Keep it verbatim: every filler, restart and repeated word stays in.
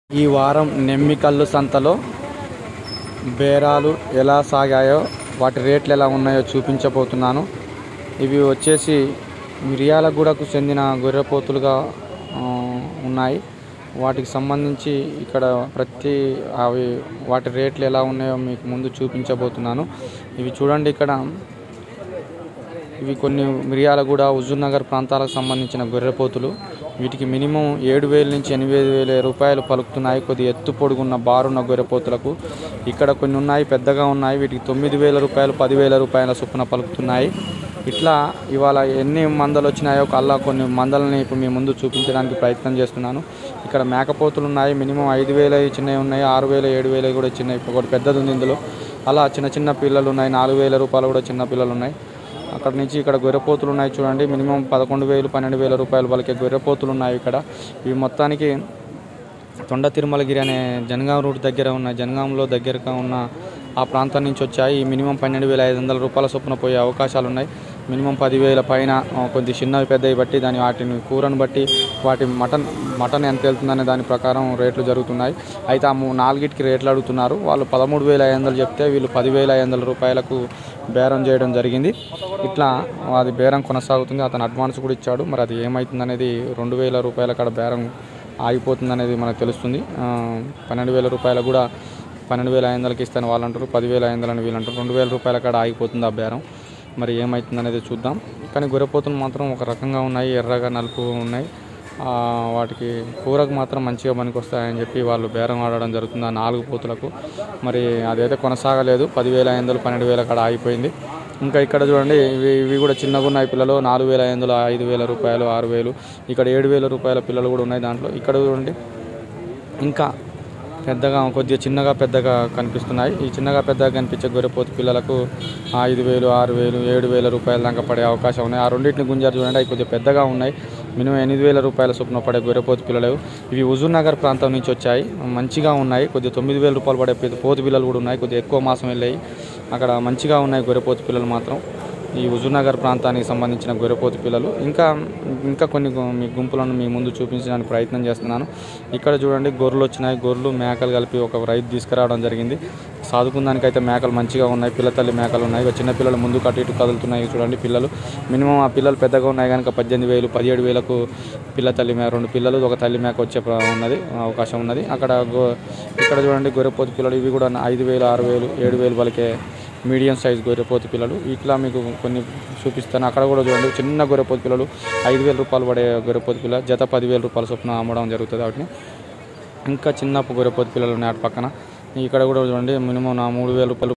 ఈ వారం నెమ్మికల్లు సంతలో బేరాలు ఎలా సాగాయో వాటి రేట్లు ఎలా ఉన్నాయో చూపించబోతున్నాను. ఇవి వచ్చేసి మిర్యాలగూడకు చెందిన గొర్రెపోతులుగా ఉన్నాయి. వాటికి సంబంధించి ఇక్కడ ప్రతి అవి వాటి రేట్లు ఎలా ఉన్నాయో మీకు ముందు చూపించబోతున్నాను. ఇవి చూడండి, ఇక్కడ ఇవి కొన్ని మిర్యాలగూడ, హుజూర్నగర్ ప్రాంతాలకు సంబంధించిన గొర్రెపోతులు. వీటికి మినిమం ఏడు వేల నుంచి ఎనిమిది వేల రూపాయలు పలుకుతున్నాయి. కొద్ది ఎత్తు పొడుగున్న బారున్న గొర్రెపోతులకు ఇక్కడ కొన్ని ఉన్నాయి, పెద్దగా ఉన్నాయి. వీటికి తొమ్మిది వేల రూపాయలు పదివేల రూపాయల చొప్పున పలుకుతున్నాయి. ఇట్లా ఇవాళ ఎన్ని మందలు వచ్చినాయో కల్లా కొన్ని మందలని ఇప్పుడు మీ ముందు చూపించడానికి ప్రయత్నం చేస్తున్నాను. ఇక్కడ మేకపోతులు ఉన్నాయి, మినిమం ఐదు వేల చిన్నవి ఉన్నాయి, ఆరు వేల ఏడు వేల కూడా చిన్నవి, ఒకటి పెద్దది ఉంది ఇందులో. అలా చిన్న చిన్న పిల్లలు ఉన్నాయి, నాలుగు వేల రూపాయలు కూడా చిన్న పిల్లలు ఉన్నాయి. అక్కడ నుంచి ఇక్కడ గొర్రెపోతులు ఉన్నాయి చూడండి, మినిమం పదకొండు వేలు పన్నెండు వేల రూపాయలు వాళ్ళకి గొర్రెపోతులు ఉన్నాయి ఇక్కడ. ఇవి మొత్తానికి తొండ తిరుమలగిరి అనే జనగాం రూట్ దగ్గర ఉన్న జనగాంలో దగ్గరగా ఉన్న ఆ ప్రాంతం నుంచి వచ్చాయి. మినిమం పన్నెండు వేల ఐదు వందల రూపాయల చొప్పున పోయే అవకాశాలు ఉన్నాయి. మినిమం పదివేల పైన కొద్ది చిన్నవి పెద్దవి బట్టి దాని వాటిని కూరను బట్టి వాటి మటన్ మటన్ ఎంత వెళ్తుందనే దాని ప్రకారం రేట్లు జరుగుతున్నాయి. అయితే ఆ నాలుగిటికి రేట్లు అడుగుతున్నారు. వాళ్ళు పదమూడు వేల ఐదు వందలు చెప్తే వీళ్ళు పదివేల ఐదు వందల రూపాయలకు బేరం చేయడం జరిగింది. ఇట్లా అది బేరం కొనసాగుతుంది. అతను అడ్వాన్స్ కూడా ఇచ్చాడు. మరి అది ఏమవుతుందనేది రెండు వేల రూపాయల కాడ బేరం ఆగిపోతుంది అనేది మనకు తెలుస్తుంది. పన్నెండు వేల రూపాయలు కూడా పన్నెండు వేల ఐదు వందలకి ఇస్తాను వాళ్ళు అంటారు, పదివేల ఐదు వందలని వీళ్ళు అంటారు. రెండు వేల రూపాయల కాడ ఆగిపోతుంది ఆ బేరం. మరి ఏమవుతుంది అనేది చూద్దాం. కానీ గొర్రెపోతులు మాత్రం ఒక రకంగా ఉన్నాయి, ఎర్రగా నలుపు ఉన్నాయి. వాటికి కూరకు మాత్రం మంచిగా పనికొస్తాయని చెప్పి వాళ్ళు బేరం ఆడడం జరుగుతుంది ఆ నాలుగు పోతులకు. మరి అదైతే కొనసాగలేదు, పదివేల ఐదు వందలు పన్నెండు వేల కాడ ఆగిపోయింది. ఇంకా ఇక్కడ చూడండి, ఇవి ఇవి కూడా చిన్నగా ఉన్నాయి పిల్లలు, నాలుగు వేల ఐదు వందలు ఐదు వేల రూపాయలు ఆరు వేలు ఇక్కడ ఏడు వేల రూపాయల పిల్లలు కూడా ఉన్నాయి దాంట్లో. ఇక్కడ చూడండి ఇంకా పెద్దగా కొద్దిగా చిన్నగా పెద్దగా కనిపిస్తున్నాయి. ఈ చిన్నగా పెద్దగా కనిపించే గొర్రెపోతు పిల్లలకు ఐదు వేలు ఆరు వేలు ఏడు వేల రూపాయల దాకా పడే అవకాశం ఉన్నాయి. ఆ రెండింటిని గుంజారు చూడండి, అవి కొద్దిగా పెద్దగా ఉన్నాయి. మినిమం ఎనిమిది వేల రూపాయల చొప్పున పడే గొర్రెపోతు పిల్లలు. ఇవి హుజూర్నగర్ ప్రాంతం నుంచి వచ్చాయి, మంచిగా ఉన్నాయి. కొద్దిగా తొమ్మిది వేల రూపాయలు పడే పోతు పిల్లలు కూడా ఉన్నాయి, కొద్దిగా ఎక్కువ మాసం వెళ్ళాయి. అక్కడ మంచిగా ఉన్నాయి గొర్రెపోతు పిల్లలు మాత్రం, ఈ హుజూర్నగర్ ప్రాంతానికి సంబంధించిన గొర్రెపోతు పిల్లలు. ఇంకా ఇంకా కొన్ని మీ గుంపులను మీ ముందు చూపించడానికి ప్రయత్నం చేస్తున్నాను. ఇక్కడ చూడండి గొర్రెలు వచ్చినాయి, గొర్రెలు మేకలు కలిపి ఒక రైతు తీసుకురావడం జరిగింది. సాదుకుందానికైతే మేకలు మంచిగా ఉన్నాయి, పిల్లతల్లి మేకలు ఉన్నాయి. చిన్న పిల్లలు ముందు కటు ఇటు కదులుతున్నాయి చూడండి పిల్లలు. మినిమం ఆ పిల్లలు పెద్దగా ఉన్నాయి కనుక పద్దెనిమిది వేలు పదిహేడు వేలకు పిల్లతల్లి మేక, రెండు పిల్లలు ఒక తల్లి మేక వచ్చే ఉన్నది అవకాశం ఉన్నది. అక్కడ గో ఇక్కడ చూడండి గొర్రెపోతు పిల్లలు, ఇవి కూడా ఐదు వేలు ఆరు వేలు ఏడు వేలు వాళ్ళకే మీడియం సైజ్ గొర్రెపోతు పిల్లలు. ఇట్లా మీకు కొన్ని చూపిస్తాను. అక్కడ కూడా చూడండి చిన్న గొర్రెపోతు పిల్లలు, ఐదు వేల రూపాయలు పడే గొర్రెపోతు పిల్ల, జత పదివేల రూపాయల చొప్పున అమ్మడం జరుగుతుంది వాటిని. ఇంకా చిన్న గొర్రెపోతు పిల్లలు ఉన్నాయి అటు పక్కన. ఇక్కడ కూడా చూడండి మినిమం నా మూడు వేల రూపాయలు